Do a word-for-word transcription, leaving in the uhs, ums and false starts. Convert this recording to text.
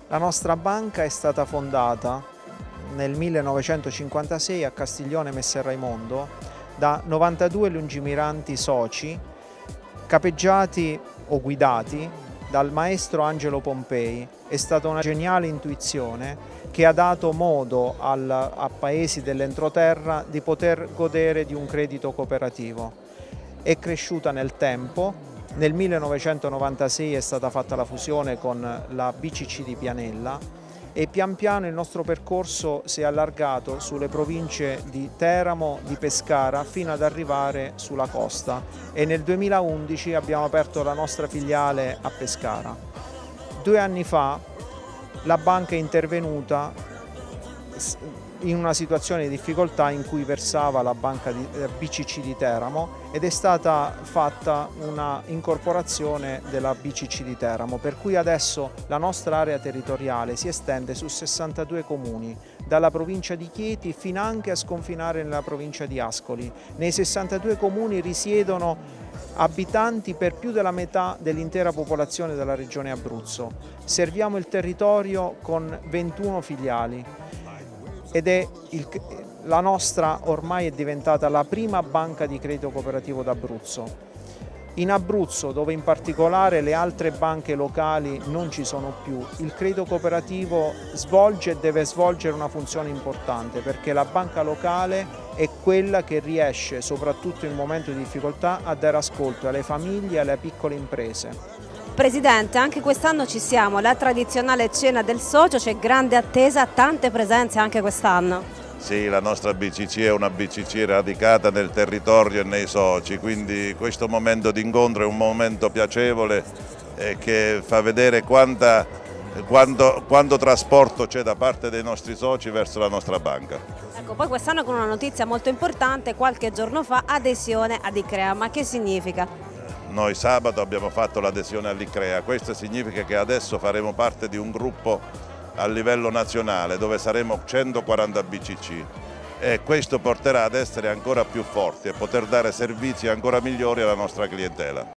La nostra banca è stata fondata nel millenovecentocinquantasei a Castiglione Messer Raimondo da novantadue lungimiranti soci capeggiati o guidati dal maestro Angelo Pompei. È stata una geniale intuizione che ha dato modo al, a paesi dell'entroterra di poter godere di un credito cooperativo. È cresciuta nel tempo. Nel millenovecentonovantasei è stata fatta la fusione con la B C C di Pianella e pian piano il nostro percorso si è allargato sulle province di Teramo, di Pescara fino ad arrivare sulla costa, e nel duemilaundici abbiamo aperto la nostra filiale a Pescara. Due anni fa la banca è intervenuta in una situazione di difficoltà in cui versava la banca di, eh, B C C di Teramo, ed è stata fatta una incorporazione della B C C di Teramo, per cui adesso la nostra area territoriale si estende su sessantadue comuni, dalla provincia di Chieti fino anche a sconfinare nella provincia di Ascoli. Nei sessantadue comuni risiedono abitanti per più della metà dell'intera popolazione della regione Abruzzo. Serviamo il territorio con ventuno filiali. Ed è il, la nostra ormai è diventata la prima banca di credito cooperativo d'Abruzzo. In Abruzzo, dove in particolare le altre banche locali non ci sono più, il credito cooperativo svolge e deve svolgere una funzione importante, perché la banca locale è quella che riesce, soprattutto in un momento di difficoltà, a dare ascolto alle famiglie e alle piccole imprese. Presidente, anche quest'anno ci siamo, la tradizionale cena del socio, c'è grande attesa, tante presenze anche quest'anno. Sì, la nostra B C C è una B C C radicata nel territorio e nei soci, quindi questo momento di incontro è un momento piacevole eh, che fa vedere quanta, quanto, quanto trasporto c'è da parte dei nostri soci verso la nostra banca. Ecco, poi quest'anno con una notizia molto importante, qualche giorno fa, adesione ad ICCREA, ma che significa? Noi sabato abbiamo fatto l'adesione all'ICCREA, questo significa che adesso faremo parte di un gruppo a livello nazionale dove saremo centoquaranta B C C e questo porterà ad essere ancora più forti e poter dare servizi ancora migliori alla nostra clientela.